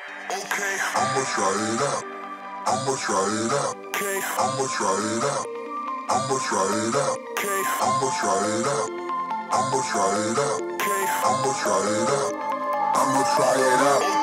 Okay, I'ma try it out. I'ma try it out. Okay, I'ma try it out. I'ma try it out. Okay, I'ma try it out. I'ma try it out. Okay, I'ma try it out. I'ma try it out.